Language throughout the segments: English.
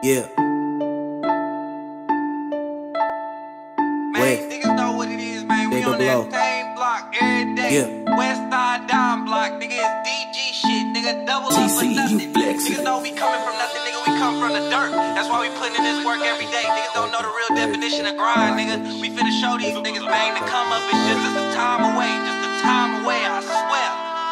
Yeah. Man, niggas know what it is, man. We on that same block every day. Yeah. West Side Dime block, nigga. It's DG shit, nigga. Double up for nothing. Niggas know we coming from nothing, nigga. We come from the dirt. That's why we putting in this work every day. Niggas don't know the real definition of grind, nigga. We finna show these niggas, man, to come up. It's just a time away, just a time away, I swear.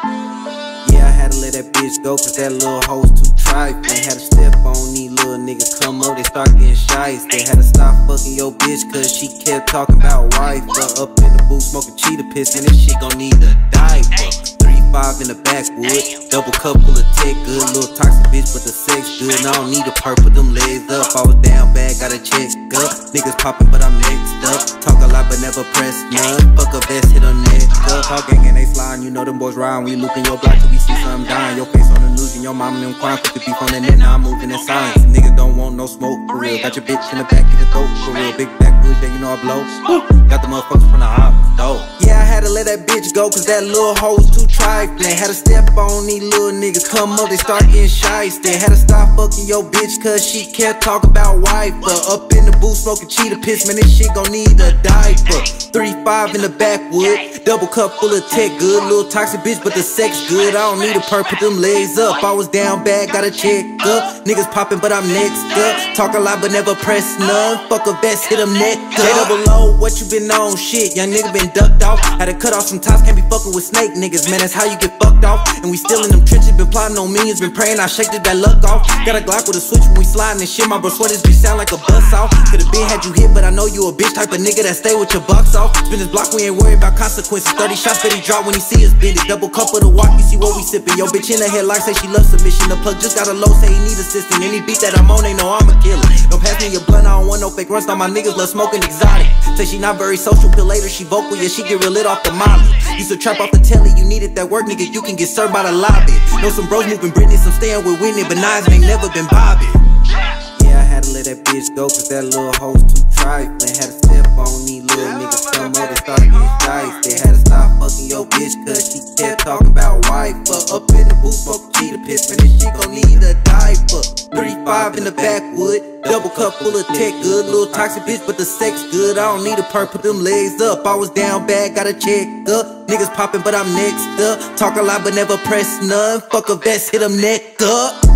Yeah, I had to let that bitch go, cause that little hoe's too trifling. Had to step on these little niggas, come up, they start getting shiesty. They had to stop fucking your bitch, cause she kept talking about wife. But up in the booth smoking cheetah piss, and this shit gon' need a diaper. 3-5 in the backwood, double cup full of tech good. Little toxic bitch, but the sex good. And I don't need a perk, put them legs up. I was down bad, got a check up. Niggas poppin', but I'm next up. Talk a lot, but never press none. Fuck a vest, hit a neck up. Talk gang and they sliding, you know them boys riding. We looping your block till we see something dying. Your face on the news and your mama and them crying. Put the beef on the net, now I'm moving in silence. Niggas don't want no smoke for real. Got your bitch in the back of the throat for real. Big backwoods, yeah, you know I blow. Got the motherfuckers from the op, though. Yeah, I had to let that bitch go, cause that little hoe's too trifling. Had to step on these little niggas, come up, they start getting shiesty. Had to stop fucking your bitch, cause she kept talking about wife. But up in the booth smoking cheetah piss, man, this shit gon' need a diaper. 3-5 in the backwood, double cup full of tech good. Little toxic bitch, but the sex good. I don't need a perk, put them legs up. I was down bad, got a check up. Niggas poppin', but I'm next up. Talk a lot, but never press none. Fuck a vest, hit them neck up. J-double-O, what you been on? Shit, young nigga been ducked off. Had to cut off some tops, can't be fucking with snake niggas. Man, that's how you get fucked off. And we still in them trenches, been plotting on millions. Been praying I shake that luck off. Got a Glock with a switch when we sliding and shit. My bro sweaters be sound like a bus off. Could've been had you hit, but I know you a bitch type of nigga that stay with your bucks off. Spin this block, we ain't worried about consequences. 30 shots that he drop when he see us bend it. Double cup of the walk, you see what we sippin'. Yo bitch in the headlock, say she loves submission. The plug just got a low, say he need assistance. Any beat that I'm on, they know I'm a killer. Don't pass me your blunt, I don't want no fake runs. Now my niggas love smoking exotic. Say she not very social, till later she vocal, yeah, she get real lit off the molly. Used to trap off the telly, you needed that work, nigga, you can get served by the lobby. Know some bros moving Britney, some staying with Whitney, but Nas ain't never been Bobby. Yeah, I had to let that bitch go, cause that little hoe's too trifling. Had to step on these little niggas, come up, they start getting shiesty. They had to stop fucking your bitch, cause she kept talking about wife. But up in the booth, smoking cheetah piss, man, this shit gon' need a diaper. 3-5 in the backwood, double cup full of tech good. Little toxic bitch, but the sex good. I don't need a perk, put them legs up. I was down bad, got a check up. Niggas poppin', but I'm next up. Talk a lot, but never press none. Fuck a vest, hit them neck up.